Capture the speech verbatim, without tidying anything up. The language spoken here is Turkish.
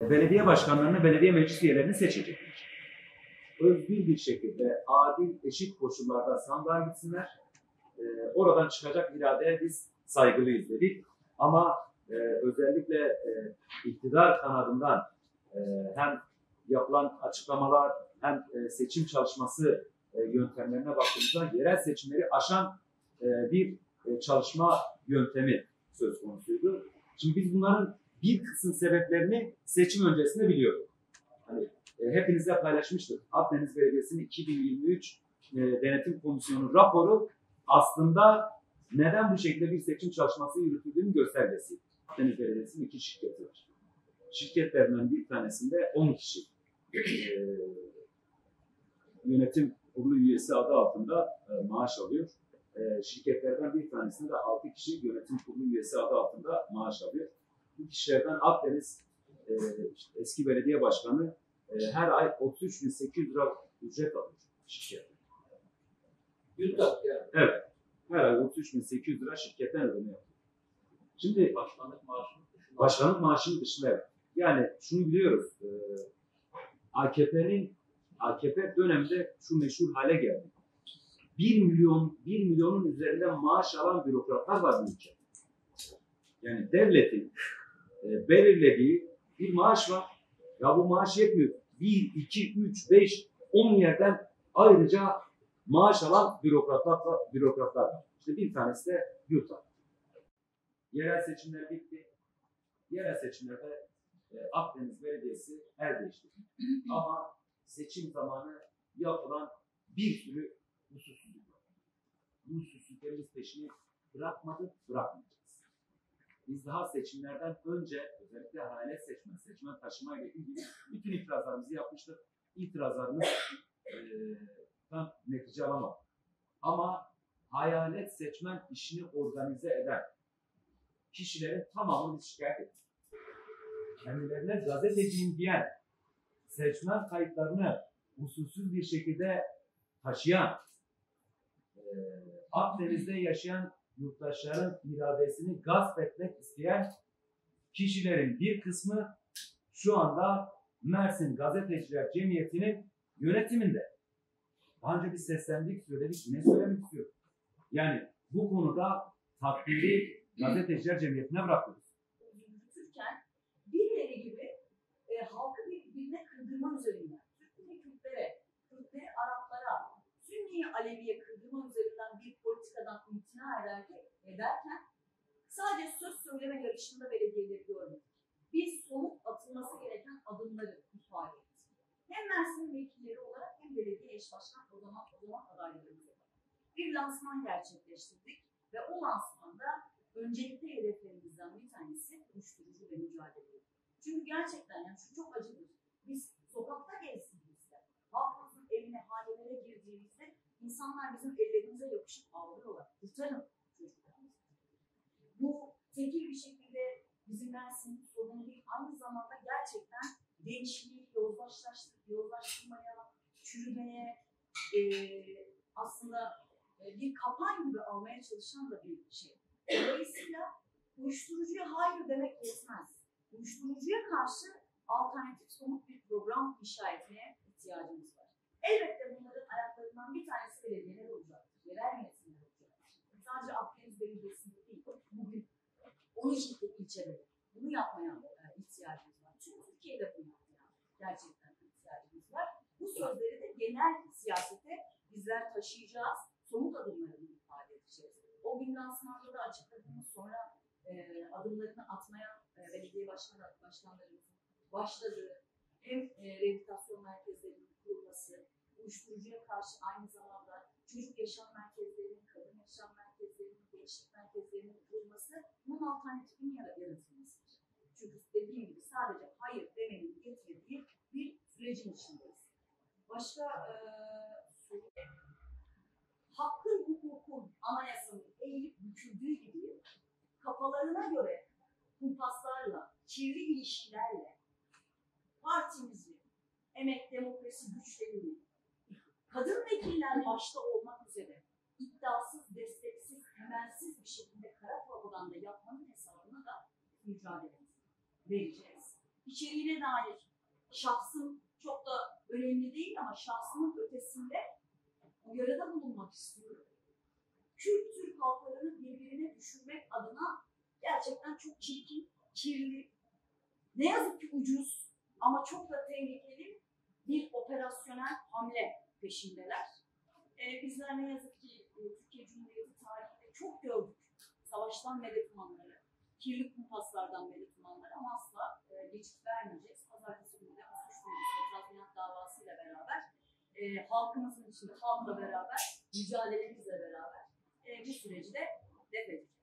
belediye başkanlarını, belediye meclis üyelerini seçecekler. Özgür bir şekilde, adil, eşit koşullarda sandığa gitsinler. Ee, oradan çıkacak iradeye biz saygılıyız dedik. Ama e, özellikle e, iktidar kanadından e, hem yapılan açıklamalar hem e, seçim çalışması e, yöntemlerine baktığımızda yerel seçimleri aşan e, bir e, çalışma yöntemi söz konusuydu. Şimdi biz bunların bir kısım sebeplerini seçim öncesinde biliyorduk. Hani e, hepinizle paylaşmıştık. Akdeniz Belediyesi'nin iki bin yirmi üç e, Denetim Komisyonu raporu aslında neden bu şekilde bir seçim çalışması yürütüldüğünün göstergesi. Akdeniz Belediyesi'nin iki şirketi var. Şirketlerinden bir tanesinde on kişi e, yönetim kurulu üyesi adı altında e, maaş alıyor. E, şirketlerden bir tanesinde de altı kişi yönetim kurulu üyesi adı altında maaş alıyor. Bu kişilerden Akdeniz e, eski belediye başkanı e, her ay otuz üç bin sekiz yüz lira ücret alıyor şirket. Yılda yani. Evet. Her ay otuz üç bin sekiz yüz lira şirketten ödeme yapıyor. Şimdi Başkanlık maaşının dışında. Başkanlık maaşının dışında evet. Yani şunu biliyoruz. E, A K P'nin A K P döneminde şu meşhur hale geldi. Bir milyon, bir milyonun üzerinde maaş alan bürokratlar var bu ülkede. Yani devletin e, belirlediği bir maaş var. Ya bu maaş yetmiyor. Bir, iki, üç, beş, on yerden ayrıca maaş alan bürokratlar, bürokratlar var. İşte bir tanesi de YUTA. Yerel seçimler bitti. Yerel seçimlerde e, Akdeniz Belediyesi el değiştirdi. Ama seçim zamanı yapılan bir sürü usulsüzlük var. Bu usulsüzlüklerin peşini bırakmadık, bırakmayacağız. Biz daha seçimlerden önce özellikle hayalet seçmen, seçmen taşıma ile ilgili bütün itirazlarımızı yapmıştık. İtirazlarımız e, tam netice alamadık. Ama hayalet seçmen işini organize eden kişilerin tamamını şikayet ettik. Kendilerine gazeteciyim diyen, seçmen kayıtlarını usulsüz bir şekilde taşıyan, e, Akdeniz'de yaşayan yurttaşların iradesini gasp etmek isteyen kişilerin bir kısmı şu anda Mersin Gazeteciler Cemiyeti'nin yönetiminde. Daha önce biz seslendik, söyledik, yine söylemek istiyorum. Yani bu konuda takdiri Gazeteciler Cemiyeti'ne bırakıyoruz. Yürütürken birileri gibi e, halkı birbirine kırdırma üzerinden, Türkleri Kürtlere, Kürtleri Araplara, Sünni'yi Alevi'ye kırdırma üzerinden bir politikadan imtina ederken sadece söz söyleme yarışında belediyeleri görmedik. Biz somut atılması gereken adımları ifade ettik. Hem Mersin vekilleri olarak hem belediye eş başkan odama, odama adaylarımız olarak bir lansman gerçekleştirdik ve o lansmanda öncelikli hedeflerimizden bir tanesi uyuşturucu ve mücadele. Çünkü gerçekten yani şu çok acıdır. Biz sokakta gezdiğimizde, halkımızın evine, hanelere girdiğimizde insanlar bizim ellerimize yapışıp ağlıyorlar. Kurtarın çocuklarımızı. Bu tekil bir şekilde bizim Mersin'in sorunu değil, aynı zamanda gerçekten gençliği yozlaştırmaya, çürümeye, e, aslında e, bir kapan gibi almaya çalışan da bir şey. Dolayısıyla uyuşturucuya hayır demek yetmez. Uyuşturucuya karşı alternatif somut bir program inşa etmeye ihtiyacımız var. Elbette bunların ayaklarından bir tanesi belediyeler olacaktır, yerel yönetimler olacaktır. Sadece Akdeniz Belediyesi'nde değil, bugün on iki ilçede bunu yapmaya ihtiyacımız var. Çünkü Türkiye'de bunu yapmaya gerçekten ihtiyacımız var. Bu sözleri de genel siyasete bizler taşıyacağız, somut adımlarını ifade edeceğiz. O gün lansmanda da açıkladığımız sonra e, adımlarını atmaya e, belediye başkan, başkanlarımızın başladığı hem e, rehabilitasyon merkezlerinin kurulması, uyuşturucuya karşı aynı zamanda çocuk yaşam merkezlerinin, kadın yaşam merkezlerinin, gençlik merkezlerinin kurulması, bunun alternatifinin yaratılmasıdır. Çünkü dediğim gibi sadece hayır demenin getirdiği bir sürecin içindeyiz. Başka e, soru. Hakkın, hukukun, anayasanın eğilip büküldüğü gibi kafalarına göre kumpaslarla, kirli ilişkilerle partimizi, emek demokrasi güçlerini, kadın vekiller başta olmak üzere iddiasız, desteksiz, temelsiz bir şekilde kara propaganda yapmanın hesabına da mücadelemizi vereceğiz. içeriğine dair şahsım çok da önemli değil ama şahsımın ötesinde uyarıda bulunmak istiyorum. Kürt Türk halklarını birbirine düşürmek adına gerçekten çok çirkin, kirli, ne yazık ki ucuz ama çok da tehlikeli bir operasyonel hamle peşindeler. Ee, bizler ne yazık ki e, Türkiye Cumhuriyeti tarihinde çok gördük. Savaştan medet umanları, kirli kumpaslardan medet umanları ama asla e, geçit vermeyeceğiz. Pazartesi günü de bu suç duyurusu ve tazminat davasıyla beraber e, halkımızın içinde halkla beraber, mücadelemizle beraber e, bu süreci de def edeceğiz.